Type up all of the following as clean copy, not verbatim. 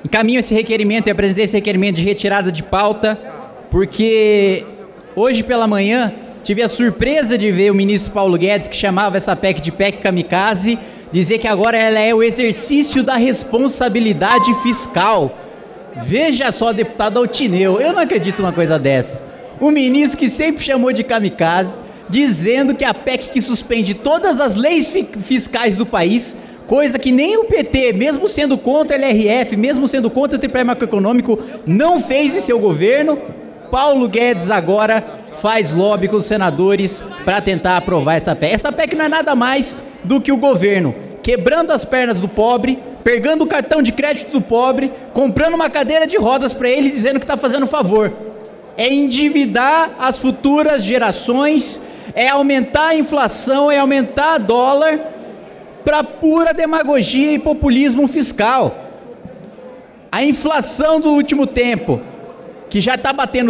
Encaminho esse requerimento e apresentei esse requerimento de retirada de pauta, porque hoje pela manhã tive a surpresa de ver o ministro Paulo Guedes, que chamava essa PEC de PEC kamikaze, dizer que agora ela é o exercício da responsabilidade fiscal. Veja só, deputado Altineu, eu não acredito numa coisa dessa. O ministro que sempre chamou de kamikaze, dizendo que a PEC que suspende todas as leis fiscais do país, coisa que nem o PT, mesmo sendo contra a LRF, mesmo sendo contra o tripé macroeconômico, não fez em seu governo. Paulo Guedes agora faz lobby com os senadores para tentar aprovar essa PEC. Essa PEC não é nada mais do que o governo quebrando as pernas do pobre, pegando o cartão de crédito do pobre, comprando uma cadeira de rodas para ele, dizendo que está fazendo favor. É endividar as futuras gerações, é aumentar a inflação, é aumentar a dólar, para pura demagogia e populismo fiscal. A inflação do último tempo, que já está batendo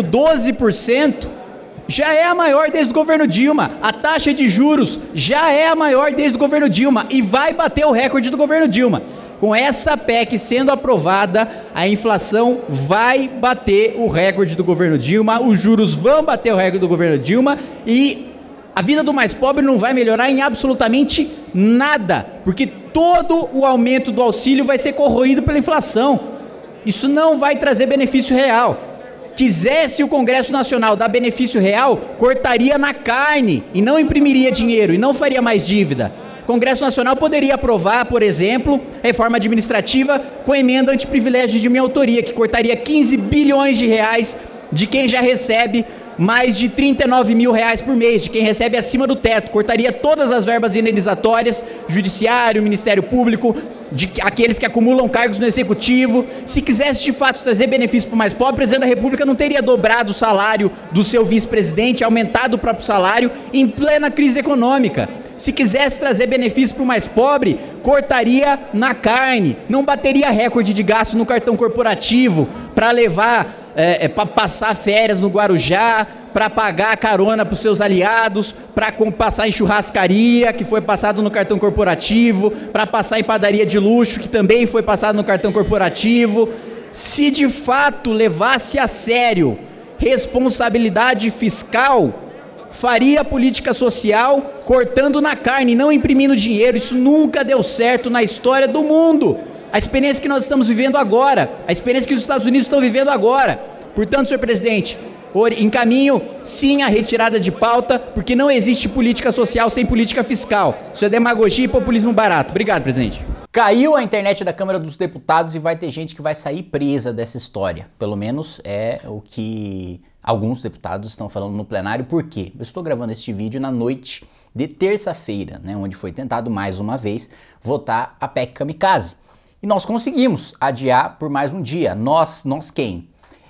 12%, já é a maior desde o governo Dilma. A taxa de juros já é a maior desde o governo Dilma e vai bater o recorde do governo Dilma. Com essa PEC sendo aprovada, a inflação vai bater o recorde do governo Dilma, os juros vão bater o recorde do governo Dilma e a vida do mais pobre não vai melhorar em absolutamente nada, porque todo o aumento do auxílio vai ser corroído pela inflação. Isso não vai trazer benefício real. Quisesse o Congresso Nacional dar benefício real, cortaria na carne e não imprimiria dinheiro e não faria mais dívida. O Congresso Nacional poderia aprovar, por exemplo, reforma administrativa com emenda antiprivilégio de minha autoria, que cortaria 15 bilhões de reais de quem já recebe mais de 39 mil reais por mês, de quem recebe acima do teto, cortaria todas as verbas indenizatórias, judiciário, Ministério Público, de aqueles que acumulam cargos no Executivo. Se quisesse de fato trazer benefício para o mais pobre, o presidente da República não teria dobrado o salário do seu vice-presidente, aumentado o próprio salário em plena crise econômica. Se quisesse trazer benefício para o mais pobre, cortaria na carne, não bateria recorde de gasto no cartão corporativo para levar, para passar férias no Guarujá, para pagar carona para os seus aliados, para passar em churrascaria, que foi passado no cartão corporativo, para passar em padaria de luxo, que também foi passado no cartão corporativo. Se de fato levasse a sério responsabilidade fiscal, faria política social cortando na carne, não imprimindo dinheiro. Isso nunca deu certo na história do mundo. A experiência que nós estamos vivendo agora, a experiência que os Estados Unidos estão vivendo agora. Portanto, senhor presidente, encaminho sim a retirada de pauta, porque não existe política social sem política fiscal. Isso é demagogia e populismo barato. Obrigado, presidente. Caiu a internet da Câmara dos Deputados e vai ter gente que vai sair presa dessa história. Pelo menos é o que alguns deputados estão falando no plenário. Por quê? Eu estou gravando este vídeo na noite de terça-feira, né, onde foi tentado mais uma vez votar a PEC kamikaze. E nós conseguimos adiar por mais um dia. Nós quem?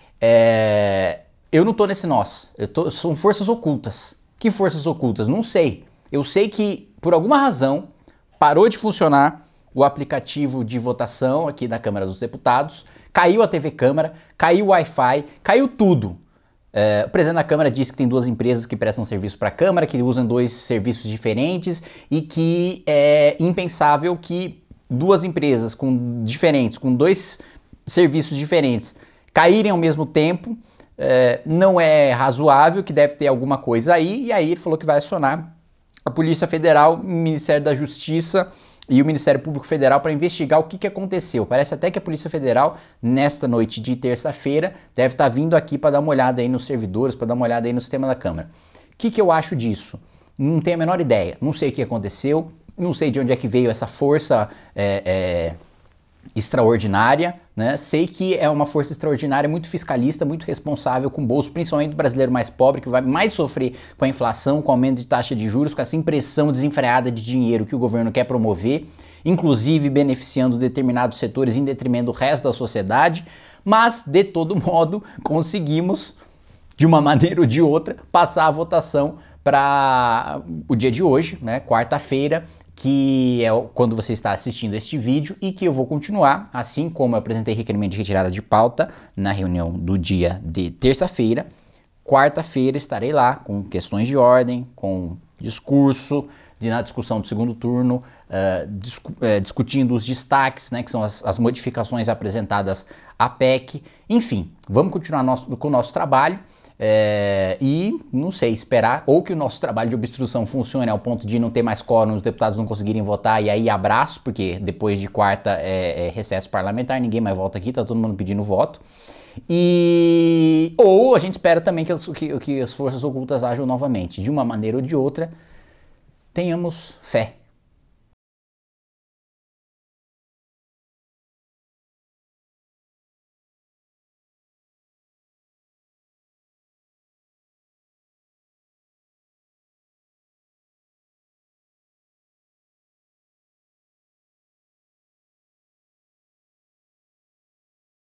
Eu não tô nesse nós. São forças ocultas. Que forças ocultas? Não sei. Eu sei que, por alguma razão, parou de funcionar o aplicativo de votação aqui da Câmara dos Deputados, caiu a TV Câmara, caiu o Wi-Fi, caiu tudo. O presidente da Câmara disse que tem duas empresas que prestam serviço para a Câmara, que usam dois serviços diferentes e que é impensável que duas empresas diferentes, com dois serviços diferentes, caírem ao mesmo tempo. Não é razoável, que deve ter alguma coisa aí. E aí ele falou que vai acionar a Polícia Federal, o Ministério da Justiça e o Ministério Público Federal para investigar o que aconteceu. Parece até que a Polícia Federal, nesta noite de terça-feira, deve estar vindo aqui para dar uma olhada aí nos servidores, para dar uma olhada aí no sistema da Câmara. O que eu acho disso? Não tenho a menor ideia. Não sei o que aconteceu, não sei de onde é que veio essa força extraordinária, né? Sei que é uma força extraordinária, muito fiscalista, muito responsável com o bolso, principalmente do brasileiro mais pobre, que vai mais sofrer com a inflação, com o aumento de taxa de juros, com essa impressão desenfreada de dinheiro que o governo quer promover, inclusive beneficiando determinados setores em detrimento do resto da sociedade. Mas, de todo modo, conseguimos, de uma maneira ou de outra, passar a votação para o dia de hoje, né, quarta-feira, que é quando você está assistindo este vídeo, e que eu vou continuar, assim como eu apresentei requerimento de retirada de pauta na reunião do dia de terça-feira. Quarta-feira estarei lá com questões de ordem, com discurso na discussão do segundo turno, discutindo os destaques, né, que são as modificações apresentadas à PEC. Enfim, vamos continuar com o nosso trabalho e, não sei, esperar ou que o nosso trabalho de obstrução funcione ao ponto de não ter mais quórum, os deputados não conseguirem votar e aí abraço, porque depois de quarta é recesso parlamentar, ninguém mais volta aqui, tá todo mundo pedindo voto. Ou a gente espera também que as forças ocultas ajam novamente. De uma maneira ou de outra, tenhamos fé.